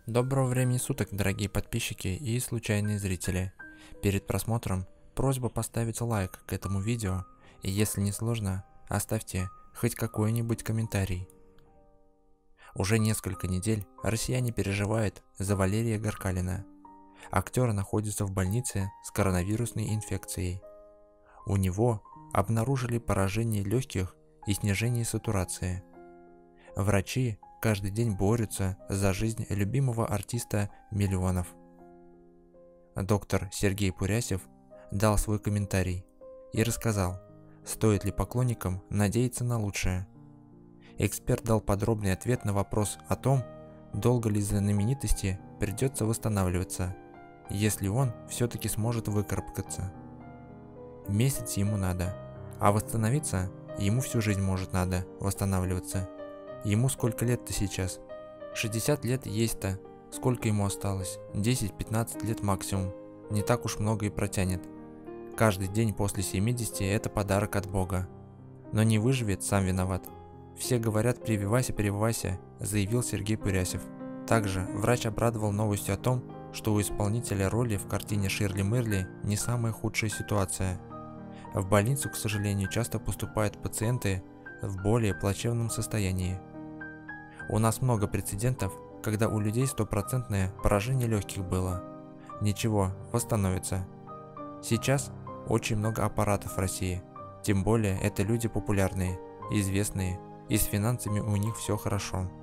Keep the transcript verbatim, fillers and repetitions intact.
Доброго времени суток, дорогие подписчики и случайные зрители. Перед просмотром просьба поставить лайк к этому видео, и если не сложно, оставьте хоть какой-нибудь комментарий. Уже несколько недель россияне переживают за Валерия Гаркалина. Актер находится в больнице с коронавирусной инфекцией. У него обнаружили поражение легких и снижение сатурации. Врачи каждый день борются за жизнь любимого артиста миллионов. Доктор Сергей Пурясев дал свой комментарий и рассказал, стоит ли поклонникам надеяться на лучшее. Эксперт дал подробный ответ на вопрос о том, долго ли знаменитости придется восстанавливаться, если он все-таки сможет выкарабкаться. Месяц ему надо, а восстановиться ему всю жизнь может надо восстанавливаться. Ему сколько лет-то сейчас? шестьдесят лет есть-то. Сколько ему осталось? десять-пятнадцать лет максимум. Не так уж много и протянет. Каждый день после семидесяти это подарок от Бога. Но не выживет, сам виноват. Все говорят «прививайся, прививайся», заявил Сергей Пурясев. Также врач обрадовал новостью о том, что у исполнителя роли в картине Ширли Мырли не самая худшая ситуация. В больницу, к сожалению, часто поступают пациенты в более плачевном состоянии. У нас много прецедентов, когда у людей стопроцентное поражение легких было. Ничего, восстановится. Сейчас очень много аппаратов в России, тем более это люди популярные, известные, и с финансами у них все хорошо.